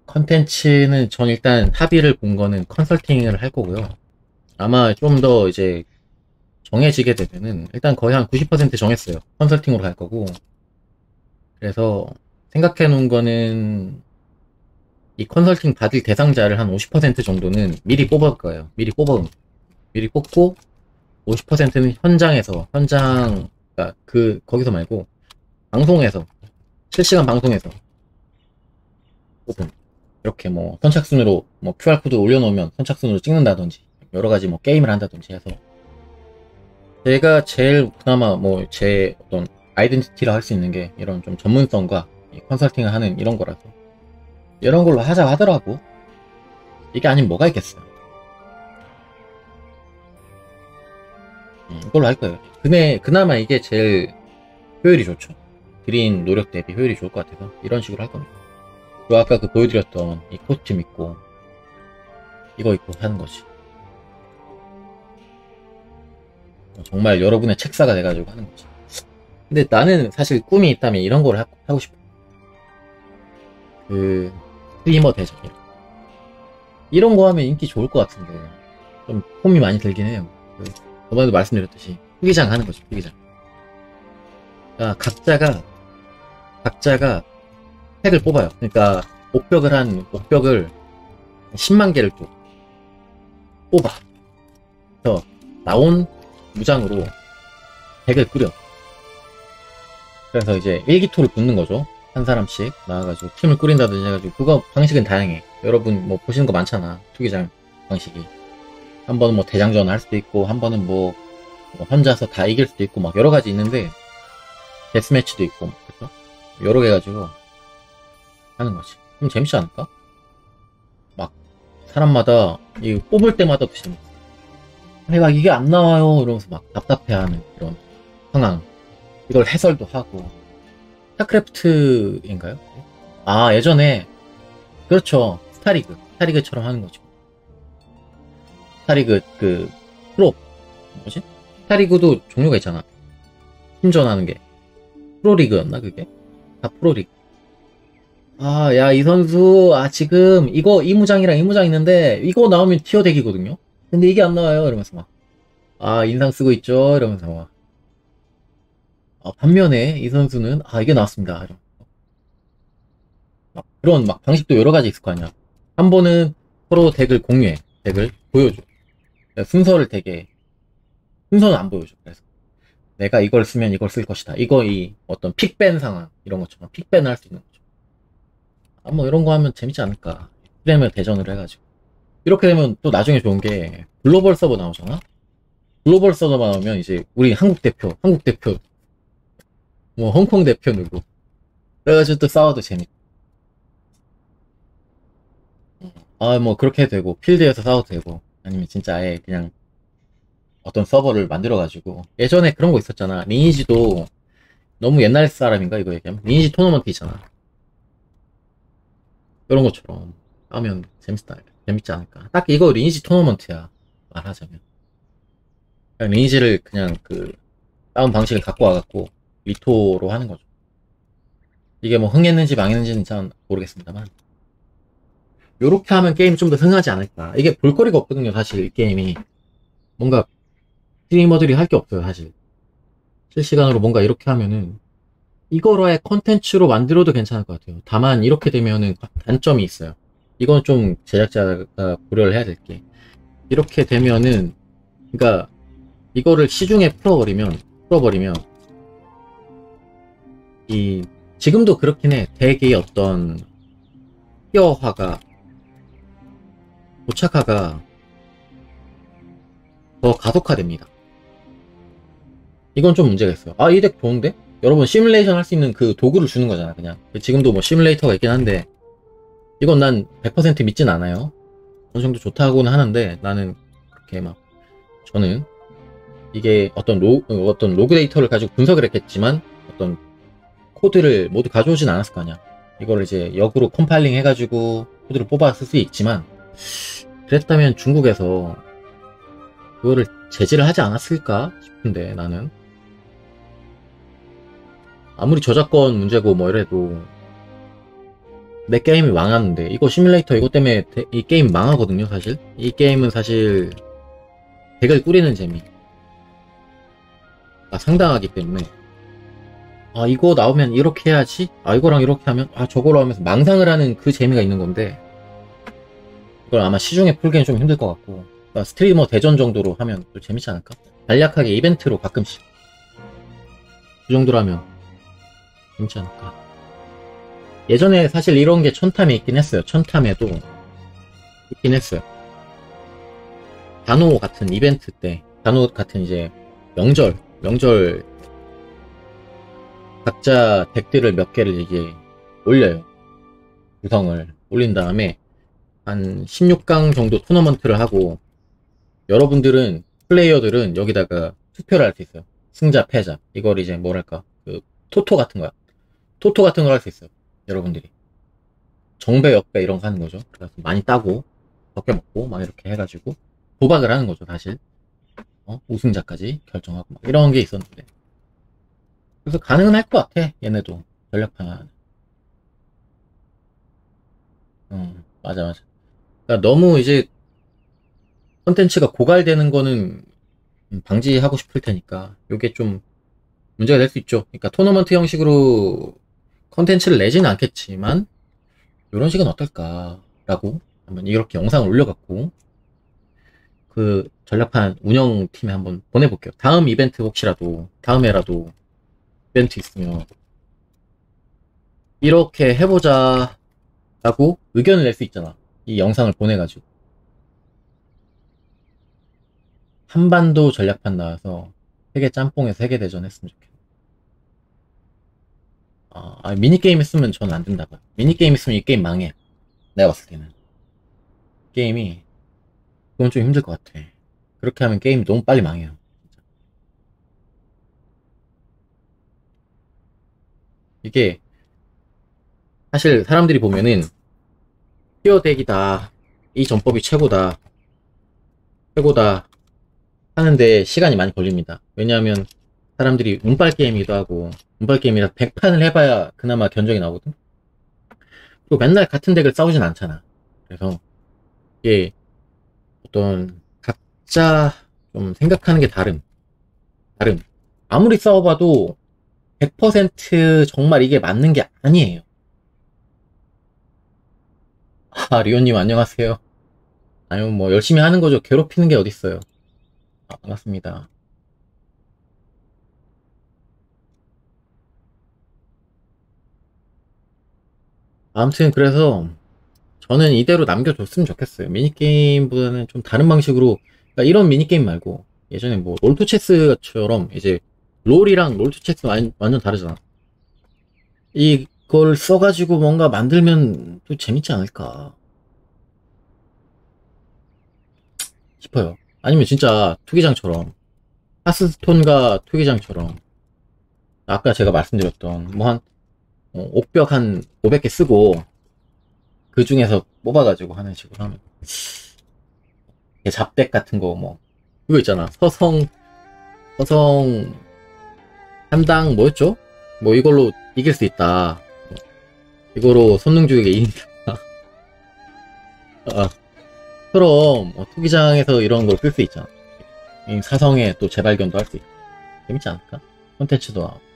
컨텐츠는 전 일단 합의를 본 거는 컨설팅을 할 거고요. 아마 좀 더 이제 정해지게 되면은 일단 거의 한 90% 정했어요. 컨설팅으로 갈 거고. 그래서 생각해 놓은 거는 이 컨설팅 받을 대상자를 한 50% 정도는 미리 뽑을 거예요. 미리 뽑고 50%는 그러니까 거기서 말고 방송에서 실시간 방송에서 뽑은 이렇게 뭐 선착순으로 뭐 QR코드 올려놓으면 선착순으로 찍는다든지 여러 가지 뭐 게임을 한다든지 해서 제가 제일 그나마 뭐 제 어떤 아이덴티티라 할 수 있는 게 이런 좀 전문성과 이 컨설팅을 하는 이런 거라서 이런 걸로 하자고 하더라고. 이게 아니면 뭐가 있겠어요. 이걸로 할 거예요. 그나마 이게 제일 효율이 좋죠. 들인 노력 대비 효율이 좋을 것 같아서 이런 식으로 할 겁니다. 그리고 아까 그 보여드렸던 이 코스튬 입고 이거 입고 하는 거지. 정말 여러분의 책사가 돼가지고 하는 거지. 근데 나는 사실 꿈이 있다면 이런 걸 하고 싶어. 그 스트리머 대전 이런 거 하면 인기 좋을 것 같은데 좀 폼이 많이 들긴 해요. 저번에도 말씀드렸듯이 후기장 하는 거죠. 후기장. 그러니까 각자가 팩을 뽑아요. 그러니까 옥벽을 10만 개를 또 뽑아. 그래서 나온 무장으로 덱을 꾸려. 그래서 이제 일기토를 붙는 거죠. 한 사람씩 나와가지고 팀을 꾸린다든지 해가지고 그거 방식은 다양해. 여러분 뭐 보시는 거 많잖아. 투기장 방식이. 한 번은 뭐 대장전 할 수도 있고 한 번은 뭐 혼자서 다 이길 수도 있고 막 여러 가지 있는데 데스매치도 있고 그렇죠? 여러 개 가지고 하는 거지. 그럼 재밌지 않을까? 막 사람마다 이 뽑을 때마다 또 재밌어. 아니 막 이게 안 나와요 이러면서 막 답답해하는 그런 상황. 이걸 해설도 하고. 스타크래프트인가요? 아 예전에 그렇죠. 스타리그처럼 하는 거죠. 스타리그 그 프로 뭐지? 스타리그도 종류가 있잖아. 팀전하는 게 프로리그였나 그게? 다 프로리그. 아, 야, 이 선수, 지금, 이 무장이랑 이 무장 있는데, 이거 나오면 티어 덱이거든요? 근데 이게 안 나와요. 이러면서 막. 인상 쓰고 있죠? 이러면서 막. 반면에, 이 선수는, 이게 나왔습니다. 이러면서. 막 그런 막 방식도 여러 가지 있을 거 아니야. 한 번은 서로 덱을 공유해. 덱을 보여줘. 순서는 안 보여줘. 그래서. 내가 이걸 쓰면 이걸 쓸 것이다. 어떤 픽밴 상황, 이런 것처럼 픽밴을 할 수 있는 거죠. 뭐 이런 거 하면 재밌지 않을까. 프레미어 대전을 해가지고. 이렇게 되면 또 나중에 좋은 게 글로벌 서버 나오잖아? 글로벌 서버 나오면 이제 우리 한국 대표, 뭐 홍콩 대표 누구. 그래가지고 또 싸워도 재밌고. 뭐 그렇게 되고, 필드에서 싸워도 되고, 아니면 진짜 아예 그냥 어떤 서버를 만들어가지고. 예전에 그런 거 있었잖아. 리니지도 너무 옛날 사람인가 이거 얘기하면? 리니지 토너먼트 있잖아. 이런 것처럼 하면 재밌지 않을까. 딱 이거 리니지 토너먼트야. 말하자면. 그냥 리니지를 그냥 다운 방식을 갖고 와갖고 리토로 하는 거죠. 이게 뭐 흥했는지 망했는지는 잘 모르겠습니다만. 요렇게 하면 게임이 좀 더 흥하지 않을까. 이게 볼거리가 없거든요, 사실 이 게임이. 뭔가 스트리머들이 할 게 없어요, 사실. 실시간으로 뭔가 이렇게 하면은 이거로의 컨텐츠로 만들어도 괜찮을 것 같아요. 다만 이렇게 되면은 단점이 있어요. 이건 좀 제작자가 고려를 해야 될 게, 이렇게 되면은 그러니까 이거를 시중에 풀어버리면 지금도 그렇긴 해. 덱의 어떤 티어화가 고착화가 더 가속화됩니다. 이건 좀 문제가 있어요. 이 덱 좋은데? 여러분 시뮬레이션 할 수 있는 그 도구를 주는 거잖아, 그냥. 지금도 뭐 시뮬레이터가 있긴 한데, 이건 난 100% 믿진 않아요. 어느 정도 좋다고는 하는데, 나는 그렇게 저는 이게 어떤 로그 데이터를 가지고 분석을 했겠지만, 어떤 코드를 모두 가져오진 않았을 거 아니야. 이걸 이제 역으로 컴파일링 해가지고 코드를 뽑았을 수 있지만, 그랬다면 중국에서 그거를 제지를 하지 않았을까 싶은데, 나는. 아무리 저작권 문제고 뭐 이래도 내 게임이 망하는데, 이거 시뮬레이터 이것 때문에 이 게임 망하거든요, 사실. 이 게임은 사실 덱을 꾸리는 재미가 상당하기 때문에, 아, 이거 나오면 이렇게 해야지, 아, 이거랑 이렇게 하면, 아, 저거로 하면서 망상을 하는 그 재미가 있는 건데, 이걸 아마 시중에 풀기는 좀 힘들 것 같고, 그러니까 스트리머 대전 정도로 하면 또 재밌지 않을까? 간략하게 이벤트로 가끔씩 그 정도로 하면 재밌지 않을까? 예전에 사실 이런 게 천탐에 있긴 했어요. 천탐에도 있긴 했어요. 단호 같은 이벤트 때, 단호 같은 이제 명절 각자 덱들을 몇 개를 이게 올려요. 구성을 올린 다음에 한 16강 정도 토너먼트를 하고, 여러분들은, 플레이어들은 여기다가 투표를 할 수 있어요. 승자, 패자. 이걸 이제 뭐랄까, 그 토토 같은 거야. 토토 같은 걸 할 수 있어요. 여러분들이. 정배, 역배 이런 거 하는 거죠. 그래서 많이 따고, 적게 먹고, 막 이렇게 해가지고, 도박을 하는 거죠, 사실. 우승자까지 결정하고, 막 이런 게 있었는데. 그래서 가능은 할 것 같아, 얘네도. 전략판. 맞아. 그러니까 너무 이제, 컨텐츠가 고갈되는 거는 방지하고 싶을 테니까, 요게 좀 문제가 될 수 있죠. 그러니까 토너먼트 형식으로 컨텐츠를 내지는 않겠지만, 이런 식은 어떨까라고 한번 이렇게 영상을 올려갖고 그 전략판 운영팀에 한번 보내볼게요. 다음 이벤트 혹시라도 다음에라도 이벤트 있으면 이렇게 해보자 라고 의견을 낼 수 있잖아. 이 영상을 보내가지고 한반도 전략판 나와서 세계 짬뽕에서 세계대전 했으면 좋겠네. 미니게임 했으면 저는 안 된다 봐요. 미니게임 있으면 이 게임 망해. 내가 봤을 때는 게임이 그건 좀 힘들 것 같아. 그렇게 하면 게임이 너무 빨리 망해요. 진짜. 이게 사실 사람들이 보면은 티어덱이다, 이 전법이 최고다 하는데 시간이 많이 걸립니다. 왜냐하면 사람들이 운빨 게임이기도 하고, 운빨 게임이라 100판을 해봐야 그나마 견적이 나오거든. 그리고 맨날 같은 덱을 싸우진 않잖아. 그래서 이게 어떤 각자 좀 생각하는 게 다름. 아무리 싸워봐도 100% 정말 이게 맞는 게 아니에요. 리오님 안녕하세요. 아니면 뭐 열심히 하는 거죠. 괴롭히는 게 어딨어요. 반갑습니다. 아무튼 그래서 저는 이대로 남겨줬으면 좋겠어요. 미니게임보다는 좀 다른 방식으로, 그러니까 이런 미니게임 말고 예전에 뭐 롤토체스처럼 이제 롤이랑 롤토체스 완전 다르잖아. 이걸 써가지고 뭔가 만들면 또 재밌지 않을까 싶어요. 아니면 진짜 투기장처럼, 하스스톤과 투기장처럼 아까 제가 말씀드렸던 뭐 한 옥벽 한 500개 쓰고 그 중에서 뽑아가지고 하는 식으로 하면, 잡덱 같은 거 뭐 그거 있잖아. 서성 한당 뭐였죠? 뭐 이걸로 이길 수 있다. 이거로 손능주에게 이긴다. 그럼 투기장에서 이런 걸 쓸 수 있잖아. 사성의 또 재발견도 할 수 있고 재밌지 않을까? 콘텐츠도